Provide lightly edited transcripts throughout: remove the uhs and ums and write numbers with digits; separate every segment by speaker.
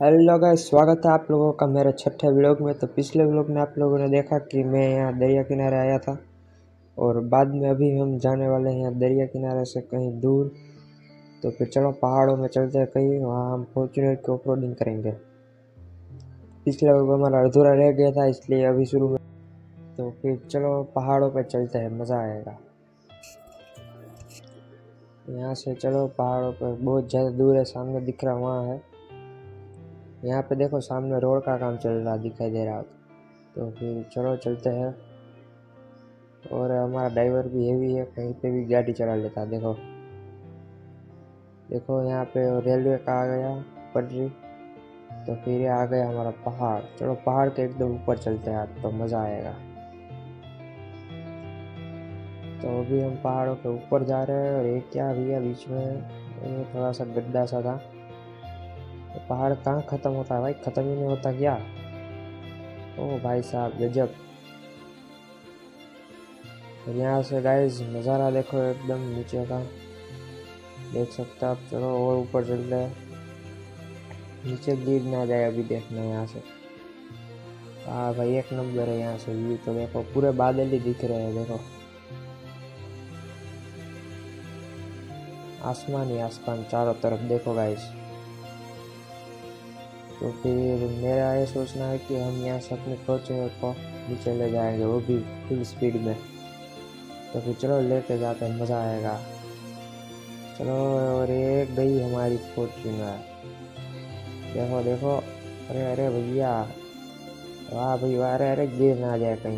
Speaker 1: Hello guys, स्वागत है आप लोगों का मेरे छठे व्लॉग में। तो पिछले व्लॉग में आप लोगों ने देखा कि मैं यहाँ दरिया किनारे आया था और बाद में अभी हम जाने वाले हैं यहाँ दरिया किनारे से कहीं दूर। तो फिर चलो पहाड़ों में चलते हैं कहीं, वहाँ हम फॉर्च्यूनर की ऑफ रोडिंग करेंगे। पिछला व्लॉग हमारा अधूरा रह गया था, इसलिए अभी शुरू में। तो फिर चलो पहाड़ों पर चलते हैं, मज़ा आएगा। यहाँ से चलो पहाड़ों पर, बहुत ज़्यादा दूर है, सामने दिख रहा वहाँ है। यहाँ पे देखो सामने रोड का काम चल रहा दिखाई दे रहा। तो फिर चलो चलते हैं। और हमारा ड्राइवर भी हेवी है, कहीं पे भी गाड़ी चला लेता। देखो देखो यहाँ पे रेलवे का आ गया पटरी। तो फिर ये आ गया हमारा पहाड़। चलो पहाड़ के एकदम ऊपर चलते हैं, तो मज़ा आएगा। तो अभी हम पहाड़ों के ऊपर जा रहे हैं और एक क्या भैया बीच में ये थोड़ा सा गड्ढा सा था। तो पहाड़ कहाँ ख़त्म होता है भाई, ख़त्म ही नहीं होता क्या। ओ भाई साहब गजब। और यहाँ से गाइस नज़ारा देखो एकदम नीचे का, देख सकते हो आप। चलो और ऊपर चलते हैं, नीचे गिर ना जाए अभी देखना यहाँ से। हाँ भाई एक नंबर है यहाँ से व्यू। तो देखो पूरे बादल ही दिख रहे हैं, देखो आसमान ही आसमान चारों तरफ, देखो गाइस। तो फिर मेरा ये सोचना है कि हम यहाँ से अपने फॉर्च्यूनर को नीचे ले जाएंगे, वो भी फुल स्पीड में। तो फिर चलो लेके जाते हैं, मज़ा आएगा। चलो और ये गई हमारी फॉर्च्यूनर, देखो देखो। अरे अरे भैया, वाह भाई वाह। अरे अरे गिर ना जाए कहीं।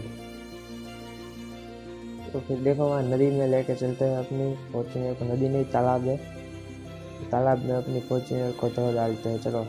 Speaker 1: तो फिर देखो वहाँ नदी में लेके चलते हैं अपनी फॉर्च्यूनर को। नदी नहीं तालाब है, तालाब में अपनी फॉर्च्यूनर को धो डालते हैं। चलो।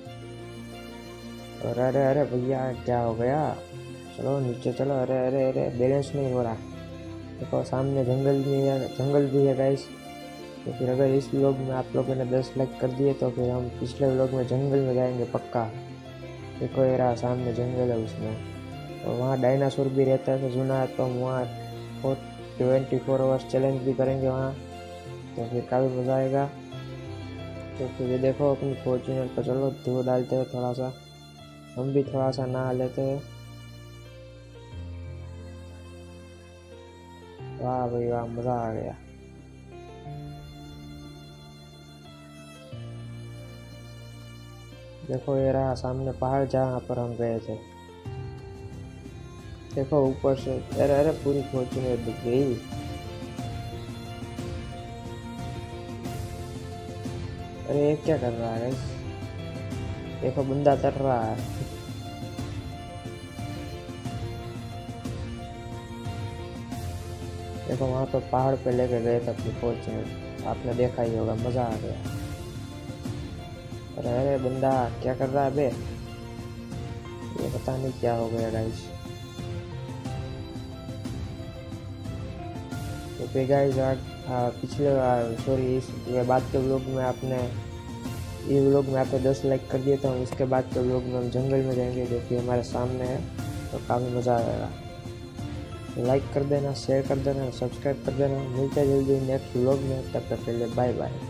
Speaker 1: और अरे अरे भैया क्या हो गया, चलो नीचे चलो। अरे अरे अरे बैलेंस नहीं हो रहा। देखो सामने जंगल भी है गाइस। तो फिर अगर इस व्लॉग में आप लोगों ने 10 लाइक कर दिए तो फिर हम पिछले व्लॉग में जंगल में जाएंगे पक्का। देखो ये रहा सामने जंगल है उसमें, और वहाँ डायनासोर भी रहता है। तो सुना है तो हम वहाँ 24 आवर्स चैलेंज भी करेंगे वहाँ। तो फिर काफ़ी मज़ा आएगा। तो फिर देखो अपनी फॉर्च्यूनर पर चलो धो डालते हैं थोड़ा सा, हम भी थोड़ा सा नहा लेते हैं। वाह भाई वाह, मज़ा आ गया। देखो ये रहा सामने पहाड़ जहाँ पर हम गए थे। देखो ऊपर से, अरे अरे पूरी फॉर्च्यूनर दिख गई। अरे ये क्या कर रहा है, देखो बंदा तर रहा है। देखो वहाँ पर पहाड़ पे लेके गए थे अपनी फॉर्च्यूनर, आपने देखा ही होगा, मज़ा आ गया। अरे अरे बंदा क्या कर रहा है बे, ये पता नहीं क्या हो गया गाइस। तो फिर गाइस पिछले सॉरी इस बाद के व्लॉग में आपने 10 लाइक कर दिए, तो हम इसके बाद के व्लॉग में हम जंगल में जाएंगे जो कि हमारे सामने है। तो काफ़ी मज़ा आएगा। तो लाइक कर देना, शेयर कर देना, सब्सक्राइब कर देना। मिलते हैं जल्दी नेक्स्ट व्लॉग में, तब तक के लिए बाय बाय।